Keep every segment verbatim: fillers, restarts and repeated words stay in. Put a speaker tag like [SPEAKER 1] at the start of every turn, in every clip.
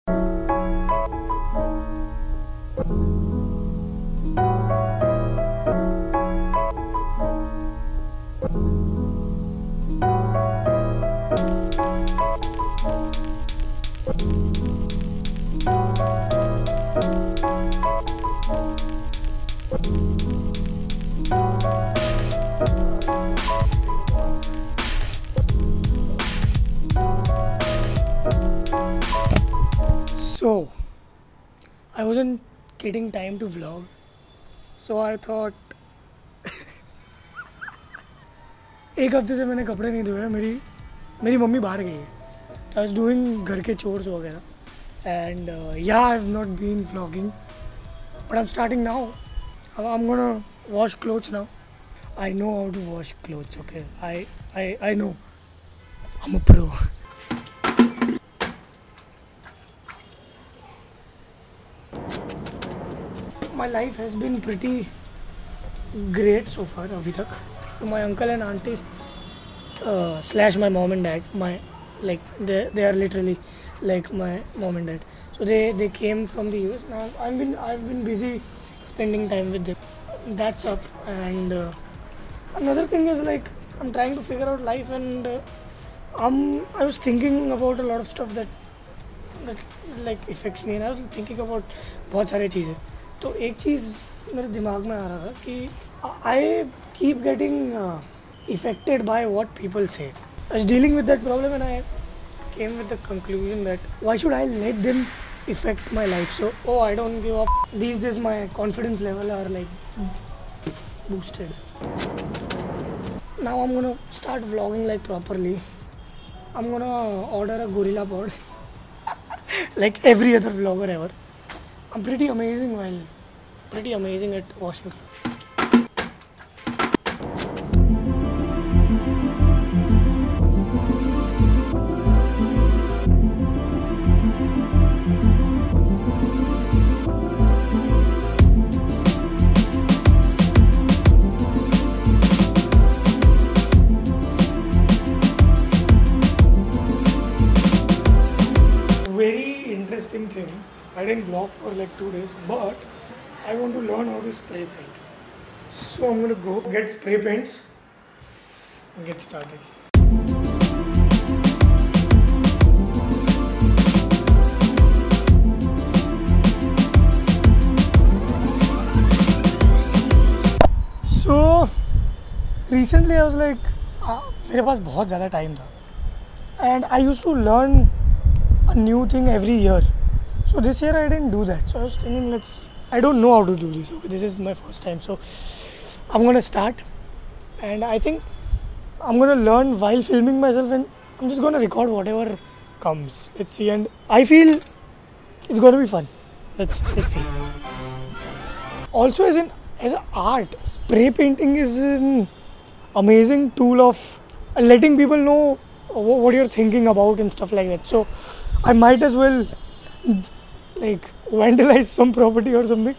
[SPEAKER 1] So, I wasn't getting time to vlog, so I thought एक हफ्ते से मैंने कपड़े नहीं धोए, मेरी मेरी मम्मी बाहर गई है. I was doing घर के chores वगैरह, and uh, yeah, I've not been vlogging, but I'm starting now. I'm gonna wash clothes now. I know how to wash clothes. Okay, I I I know. I'm a pro. My life has been pretty great so far abhi tak. To my uncle and auntie uh, slash my mom and dad, my like they they are literally like my mom and dad. So they they came from the U S. Now I've been I've been busy spending time with them. That's up. And uh, another thing is like I'm trying to figure out life, and uh, um I was thinking about a lot of stuff that that like affects me, and I was thinking about बहुत सारे चीज़ें. तो एक चीज़ मेरे दिमाग में आ रहा था कि I keep getting uh, affected by what people say. I was dealing with that problem, and I came with the conclusion that why should I let them affect my life? So, oh, I don't give up. These days my confidence level are like boosted. Now I'm gonna start vlogging like properly. I'm gonna order a gorilla pod like every other vlogger ever. I'm pretty amazing while pretty amazing at washing clothes. Very interesting thing. I didn't vlog for like two days, but I want to learn how to spray paint. So I'm gonna go get spray paints and get started. So recently I was like, ah, मेरे पास बहुत ज़्यादा time था, and I used to learn a new thing every year. So this year I didn't do that. So I was thinking, let's. I don't know how to do this. Okay, this is my first time. So I'm gonna start, and I think I'm gonna learn while filming myself, and I'm just gonna record whatever comes. Let's see, and I feel it's gonna be fun. Let's let's see. Also, as an as an art, spray painting is an amazing tool of letting people know what you're thinking about and stuff like that. So I might as well like vandalize some property or something.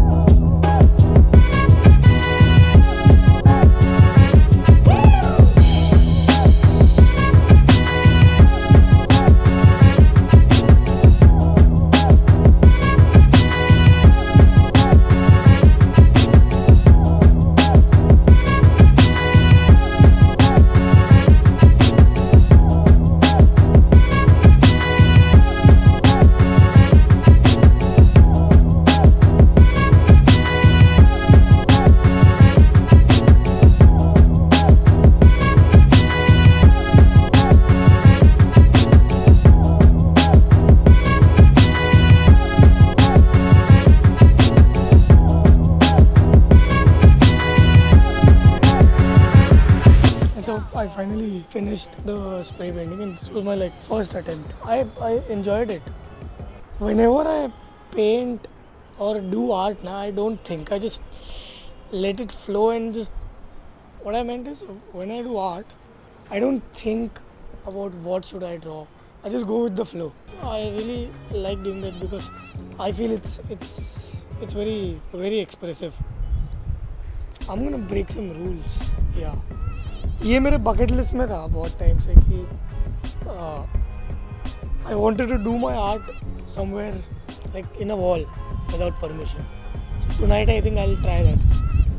[SPEAKER 1] So I finally finished the spray painting, and this was my like first attempt. I, I enjoyed it. Whenever I paint or do art now, I don't think. I just let it flow, and just what I meant is when I do art, I don't think about what should I draw. I just go with the flow. I really like doing that because I feel it's it's it's very very expressive. I'm gonna break some rules. Yeah. ये मेरे bucket list में था बहुत time से कि I wanted to do my art somewhere like in a wall without permission. So tonight I think I'll try that.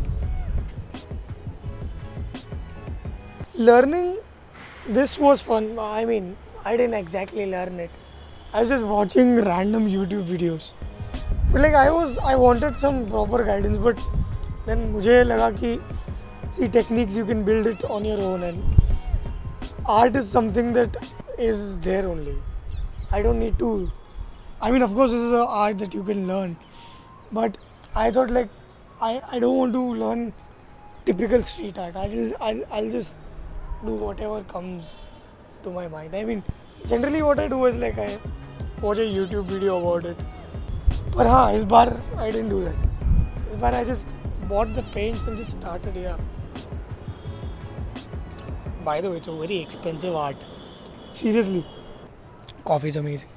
[SPEAKER 1] Learning this was fun. I mean, I didn't exactly learn it. I was just watching random YouTube videos. But like I was, I wanted some proper guidance. But then मुझे लगा कि see techniques you can build it on your own, and art is something that is there only. I don't need to. I mean, of course, this is an art that you can learn. But I thought like I, I don't want to learn typical street art. I'll I'll I'll just do whatever comes to my mind. I mean, generally what I do is like I watch a YouTube video about it. But हाँ, इस बार I didn't do that. इस बार I just bought the paints and just started. Yeah. By the way, it's a very expensive art. Seriously, coffee is amazing.